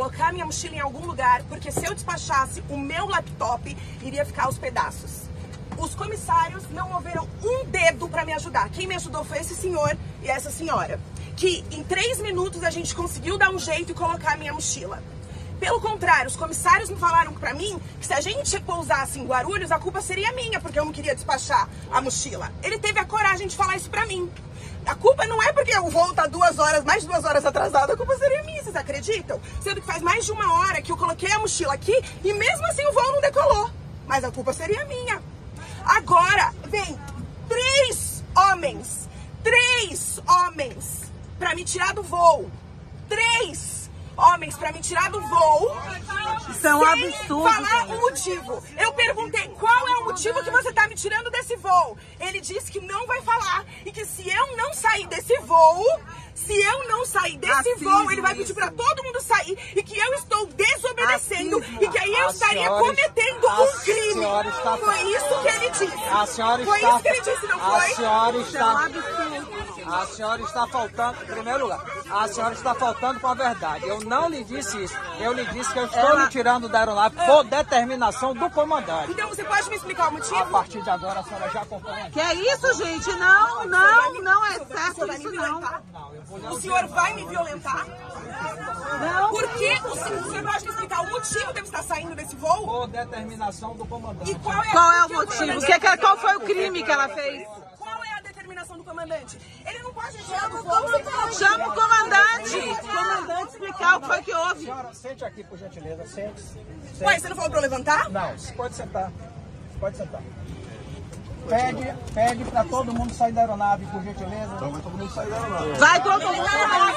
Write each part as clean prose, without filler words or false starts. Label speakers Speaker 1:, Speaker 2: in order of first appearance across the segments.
Speaker 1: colocar minha mochila em algum lugar, porque se eu despachasse, o meu laptop iria ficar aos pedaços. Os comissários não moveram um dedo para me ajudar. Quem me ajudou foi esse senhor e essa senhora, que em 3 minutos a gente conseguiu dar um jeito e colocar a minha mochila. Pelo contrário, os comissários me falaram pra mim que se a gente pousasse em Guarulhos, a culpa seria minha, porque eu não queria despachar a mochila. Ele teve a coragem de falar isso pra mim. A culpa não é porque o voo tá mais de 2 horas atrasado, a culpa seria minha, vocês acreditam? Sendo que faz mais de 1 hora que eu coloquei a mochila aqui e mesmo assim o voo não decolou. Mas a culpa seria minha. Agora vem 3 homens pra me tirar do voo. 3 homens pra me tirar do voo.
Speaker 2: Isso é um absurdo.
Speaker 1: Falar o motivo. Eu perguntei qual é o motivo que você tá me tirando desse voo. Ele disse que não vai falar e que se eu não sair desse voo, ele vai pedir pra todo mundo sair e que eu estou desobedecendo e que aí eu estaria cometendo um crime. Foi isso que ele disse. Foi isso que ele disse, não foi?
Speaker 3: A senhora está faltando, em primeiro lugar, a senhora está faltando com a verdade. Eu não lhe disse isso. Eu lhe disse que eu estou lhe tirando da aeronave por determinação do comandante.
Speaker 1: Então você pode me explicar o motivo?
Speaker 3: A partir de agora a senhora já acompanha.
Speaker 2: Que é isso, gente? Não é certo isso não.
Speaker 1: O senhor vai me violentar?
Speaker 2: Não.
Speaker 1: Por que o senhor pode me explicar o motivo de eu estar saindo desse voo?
Speaker 3: Por determinação do comandante.
Speaker 1: E qual
Speaker 2: é o motivo? Qual foi o crime que ela fez?
Speaker 1: Qual é a determinação do comandante? Ele não pode tirar do voo.
Speaker 2: Chama o comandante. O comandante explicar o que foi que houve.
Speaker 3: Senhora, sente aqui, por gentileza. Sente.
Speaker 1: Ué, você não falou pra eu levantar?
Speaker 3: Não, pode sentar. Pode sentar. Pede pra todo mundo sair da aeronave, por gentileza. Então vai todo mundo sair da aeronave.
Speaker 2: Vai todo mundo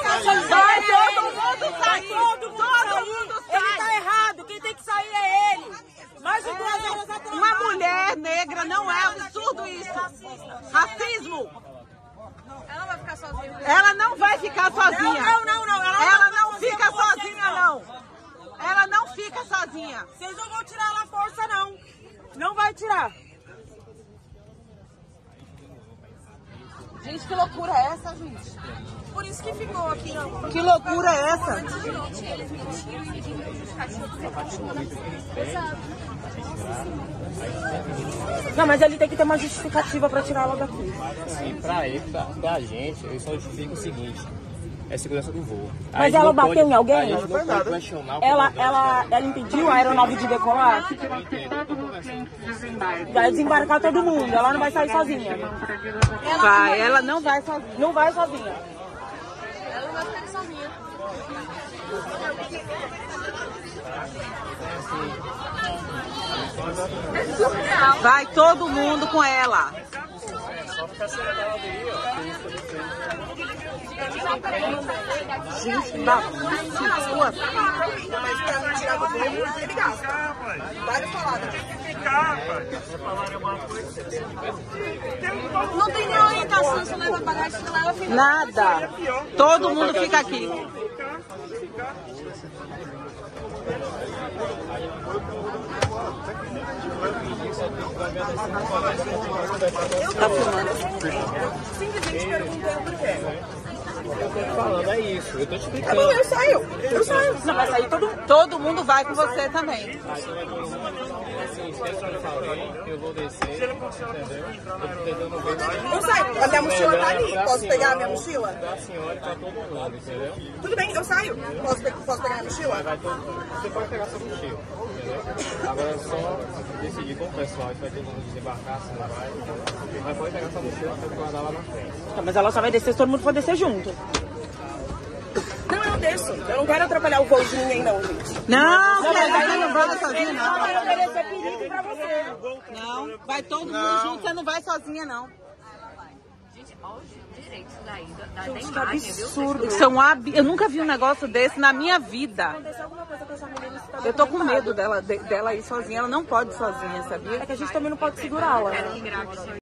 Speaker 2: sair. Todo mundo sai.
Speaker 4: Ele tá errado, quem tem que sair é ele. Mais de 2 horas atrás.
Speaker 2: Uma mulher negra não é absurdo isso. Racismo.
Speaker 4: Ela vai ficar sozinha.
Speaker 2: Ela não vai ficar sozinha.
Speaker 4: Não.
Speaker 2: Ela não fica sozinha, não. Ela não fica sozinha.
Speaker 4: Vocês não vão tirar ela à força, não. Não vai tirar.
Speaker 2: Gente, que loucura é essa, gente?
Speaker 1: Por isso que ficou aqui.
Speaker 2: Que loucura é essa?
Speaker 4: Não, mas ele tem que ter uma justificativa pra tirar ela daqui.
Speaker 5: Assim, pra gente, eu só justifico o seguinte. É segurança do voo.
Speaker 4: Mas ela bateu em alguém?
Speaker 5: A gente não pode questionar o
Speaker 4: Ela impediu a aeronave de decolar? Vai desembarcar todo mundo, ela não vai sair sozinha.
Speaker 2: Ela não vai sozinha.
Speaker 4: Não vai sozinha.
Speaker 6: Ela não vai ficar sozinha.
Speaker 2: Vai todo mundo com ela.
Speaker 5: Só ficar sentada ali, ó.
Speaker 2: Gente, dá sua.
Speaker 1: Mas pra não tirar do voo, ele gasta. Várias palavras.
Speaker 6: Não tem nenhuma orientação se leva bagagem, se leva filho.
Speaker 2: Nada. Todo mundo fica aqui.
Speaker 1: Tá filmando. Simplesmente perguntei o porquê.
Speaker 5: Eu tô falando, é isso. Eu tô te
Speaker 1: Tá
Speaker 5: explicando.
Speaker 1: bom, eu saio.
Speaker 2: Não vai sair todo mundo vai com você também.
Speaker 5: Assim, se a senhora falar alguém, eu vou descer. Entendeu? Eu tô tentando ver.
Speaker 1: Eu saio. A minha mochila tá ali. Posso pegar a minha mochila?
Speaker 5: Da senhora e pra todo mundo, entendeu?
Speaker 1: Tudo bem, eu saio. Posso pegar a mochila?
Speaker 5: Você pode pegar sua mochila, entendeu? Agora é só decidir com o pessoal se vai ter como desembarcar, se não vai. Mas pode pegar sua mochila pra guardar lá na frente.
Speaker 4: Mas ela só vai descer se todo mundo for descer junto.
Speaker 1: Não, eu desço. Eu não quero atrapalhar o voo de ninguém, não, gente.
Speaker 2: Não, você não vai sozinha, não.
Speaker 4: Vai oferecer perigo pra você.
Speaker 2: Não, vai todo mundo junto, você não vai sozinha, não.
Speaker 6: Gente, olha os direitos da
Speaker 4: Que
Speaker 6: imagem, viu?
Speaker 4: absurdo.
Speaker 2: Eu nunca vi um negócio desse na minha vida. Eu tô com medo dela ir sozinha. Ela não pode ir sozinha, sabia?
Speaker 4: É que a gente também não pode segurá-la.
Speaker 6: Quero que grave isso aí.